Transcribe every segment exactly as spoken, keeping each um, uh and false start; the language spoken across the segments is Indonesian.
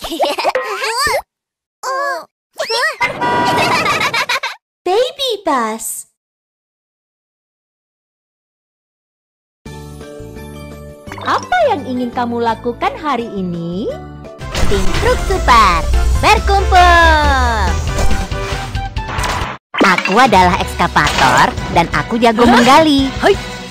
Baby bus. Apa yang ingin kamu lakukan hari ini? Tim Truk Super berkumpul. Aku adalah ekskavator dan aku jago menggali. Hai.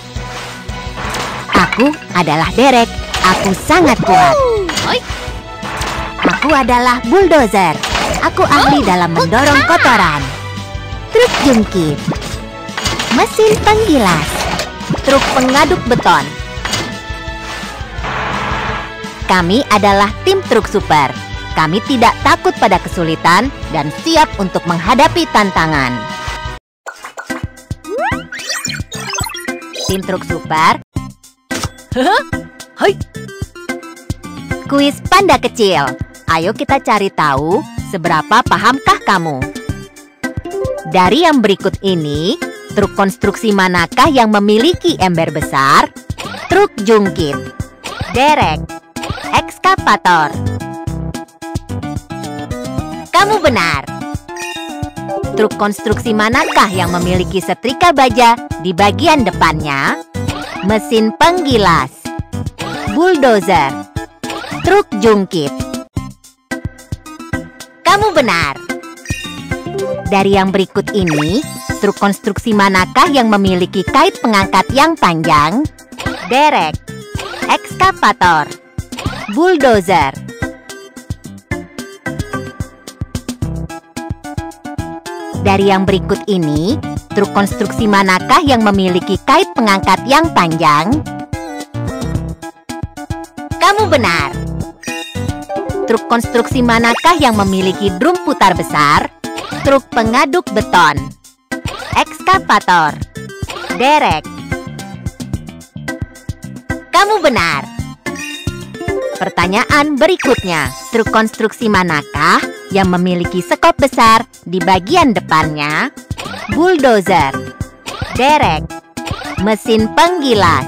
Aku adalah Derek. Aku sangat kuat. Hai. Aku adalah bulldozer. Aku ahli dalam mendorong kotoran. Truk jungkit. Mesin penggilas. Truk pengaduk beton. Kami adalah tim Truk Super. Kami tidak takut pada kesulitan dan siap untuk menghadapi tantangan. Tim Truk Super. Hai. Kuis panda kecil. Ayo kita cari tahu seberapa pahamkah kamu. Dari yang berikut ini, truk konstruksi manakah yang memiliki ember besar? Truk jungkit. Derek. Ekskavator. Kamu benar. Truk konstruksi manakah yang memiliki setrika baja di bagian depannya? Mesin penggilas. Bulldozer. Truk jungkit. Kamu benar. Dari yang berikut ini, truk konstruksi manakah yang memiliki kait pengangkat yang panjang? Derek. Ekskavator. Bulldozer. Dari yang berikut ini, truk konstruksi manakah yang memiliki kait pengangkat yang panjang? Kamu benar. Truk konstruksi manakah yang memiliki drum putar besar? Truk pengaduk beton. Ekskavator. Derek. Kamu benar. Pertanyaan berikutnya, truk konstruksi manakah yang memiliki sekop besar di bagian depannya? Bulldozer. Derek. Mesin penggilas.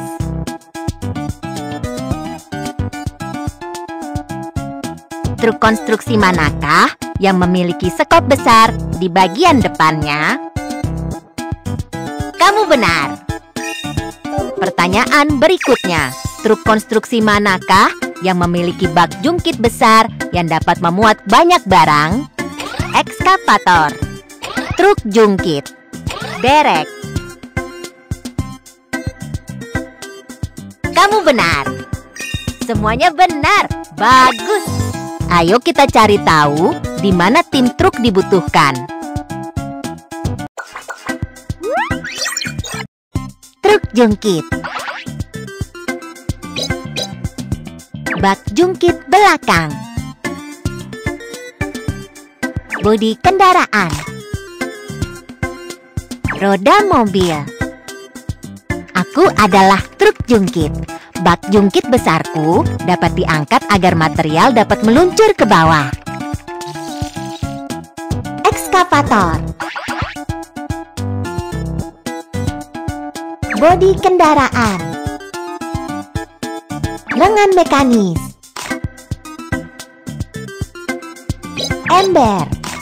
Truk konstruksi manakah yang memiliki sekop besar di bagian depannya? Kamu benar. Pertanyaan berikutnya, truk konstruksi manakah yang memiliki bak jungkit besar yang dapat memuat banyak barang? Ekskavator. Truk jungkit. Derek. Kamu benar. Semuanya benar. Bagus. Ayo kita cari tahu di mana tim truk dibutuhkan. Truk jungkit. Bak jungkit belakang. Bodi kendaraan. Roda mobil. Aku adalah truk jungkit. Bak jungkit besarku dapat diangkat agar material dapat meluncur ke bawah. Ekskavator. Bodi kendaraan. Lengan mekanis. Ember.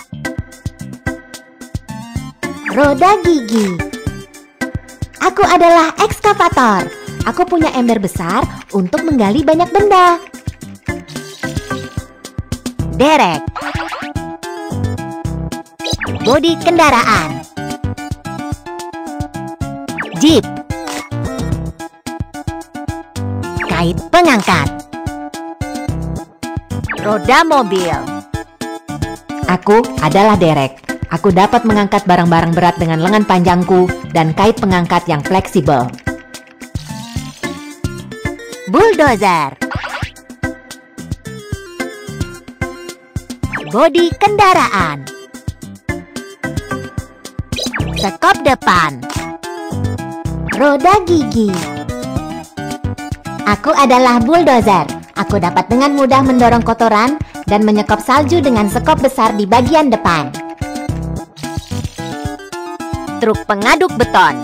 Roda gigi. Aku adalah ekskavator. Aku punya ember besar untuk menggali banyak benda. Derek. Bodi kendaraan. Jeep. Kait pengangkat. Roda mobil. Aku adalah Derek. Aku dapat mengangkat barang-barang berat dengan lengan panjangku dan kait pengangkat yang fleksibel. Bulldozer. Bodi kendaraan. Sekop depan. Roda gigi. Aku adalah bulldozer. Aku dapat dengan mudah mendorong kotoran dan menyekop salju dengan sekop besar di bagian depan. Truk pengaduk beton.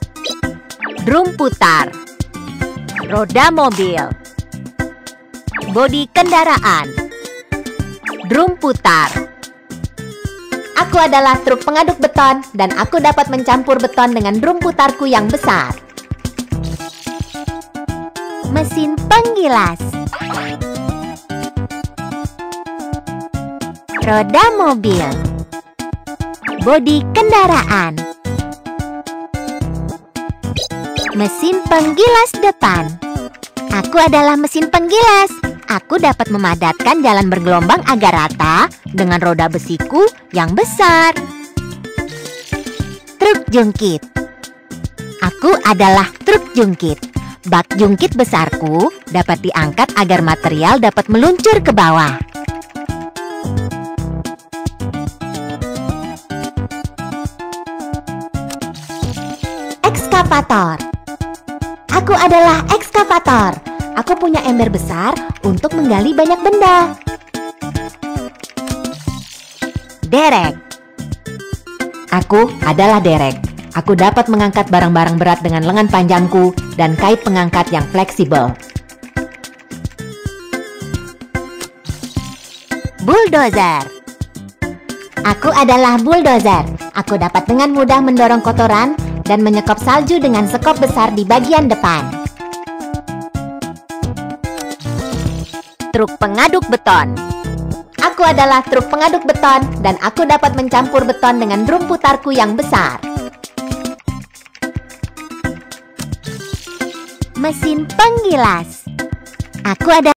Drum putar. Roda mobil. Bodi kendaraan. Drum putar. Aku adalah truk pengaduk beton dan aku dapat mencampur beton dengan drum putarku yang besar. Mesin penggilas. Roda mobil. Bodi kendaraan. Mesin penggilas depan. Aku adalah mesin penggilas. Aku dapat memadatkan jalan bergelombang agar rata dengan roda besiku yang besar. Truk jungkit. Aku adalah truk jungkit. Bak jungkit besarku dapat diangkat agar material dapat meluncur ke bawah. Ekskavator. Aku adalah ekskavator. Aku punya ember besar untuk menggali banyak benda. Derek. Aku adalah derek. Aku dapat mengangkat barang-barang berat dengan lengan panjangku dan kait pengangkat yang fleksibel. Bulldozer. Aku adalah bulldozer. Aku dapat dengan mudah mendorong kotoran dan menyekop salju dengan sekop besar di bagian depan. Truk pengaduk beton. Aku adalah truk pengaduk beton dan aku dapat mencampur beton dengan drum putarku yang besar. Mesin penggilas. Aku ada